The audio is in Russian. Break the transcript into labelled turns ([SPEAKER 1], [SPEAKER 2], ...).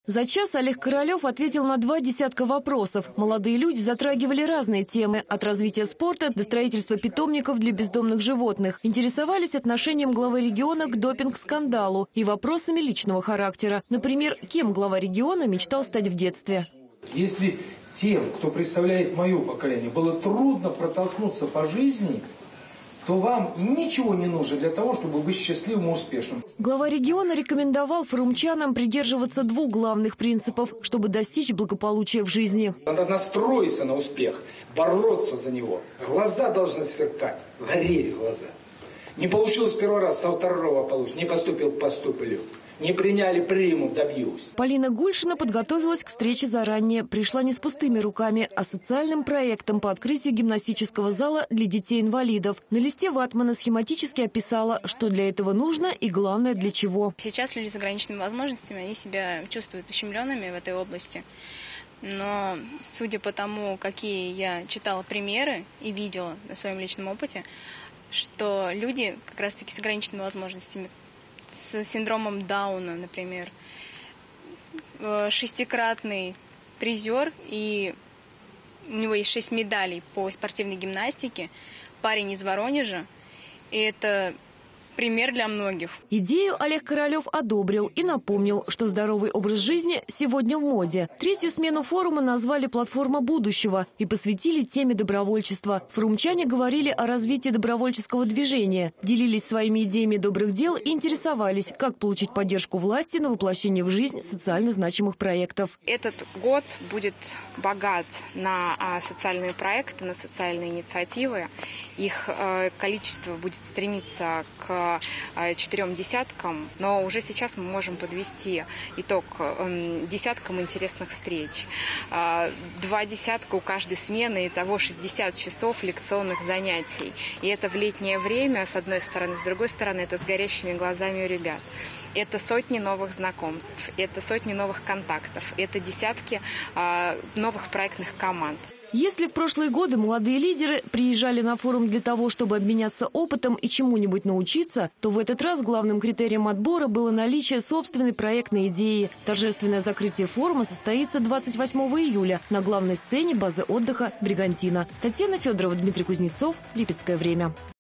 [SPEAKER 1] За час Олег Королев ответил на 20 вопросов. Молодые люди затрагивали разные темы – от развития спорта до строительства питомников для бездомных животных. Интересовались отношением главы региона к допинг-скандалу и вопросами личного характера. Например, кем глава региона мечтал стать в детстве.
[SPEAKER 2] Если тем, кто представляет мое поколение, было трудно протолкнуться по жизни, то вам ничего не нужно для того, чтобы быть счастливым и успешным.
[SPEAKER 1] Глава региона рекомендовал форумчанам придерживаться двух главных принципов, чтобы достичь благополучия в жизни.
[SPEAKER 2] Надо настроиться на успех, бороться за него. Глаза должны сверкать, гореть глаза. Не получилось первый раз, со второго получится. Не поступил, поступлю. Не приняли, примут, добьюсь.
[SPEAKER 1] Полина Гульшина подготовилась к встрече заранее. Пришла не с пустыми руками, а с социальным проектом по открытию гимнастического зала для детей-инвалидов. На листе ватмана схематически описала, что для этого нужно и, главное, для чего.
[SPEAKER 3] Сейчас люди с ограниченными возможностями, они себя чувствуют ущемленными в этой области. Но судя по тому, какие я читала примеры и видела на своем личном опыте, что люди как раз-таки с ограниченными возможностями, с синдромом Дауна, например, 6-кратный призер, и у него есть 6 медалей по спортивной гимнастике, парень из Воронежа, и это пример для многих.
[SPEAKER 1] Идею Олег Королев одобрил и напомнил, что здоровый образ жизни сегодня в моде. Третью смену форума назвали «Платформа будущего» и посвятили теме добровольчества. Форумчане говорили о развитии добровольческого движения, делились своими идеями добрых дел и интересовались, как получить поддержку власти на воплощение в жизнь социально значимых проектов.
[SPEAKER 4] Этот год будет богат на социальные проекты, на социальные инициативы. Их количество будет стремиться к 4 десяткам, но уже сейчас мы можем подвести итог десяткам интересных встреч. 2 десятка у каждой смены, итого 60 часов лекционных занятий. И это в летнее время, с одной стороны, с другой стороны, это с горящими глазами у ребят. Это сотни новых знакомств, это сотни новых контактов, это десятки новых проектных команд.
[SPEAKER 1] Если в прошлые годы молодые лидеры приезжали на форум для того, чтобы обменяться опытом и чему-нибудь научиться, то в этот раз главным критерием отбора было наличие собственной проектной идеи. Торжественное закрытие форума состоится 28 июля на главной сцене базы отдыха «Бригантина». Татьяна Федорова, Дмитрий Кузнецов. Липецкое время.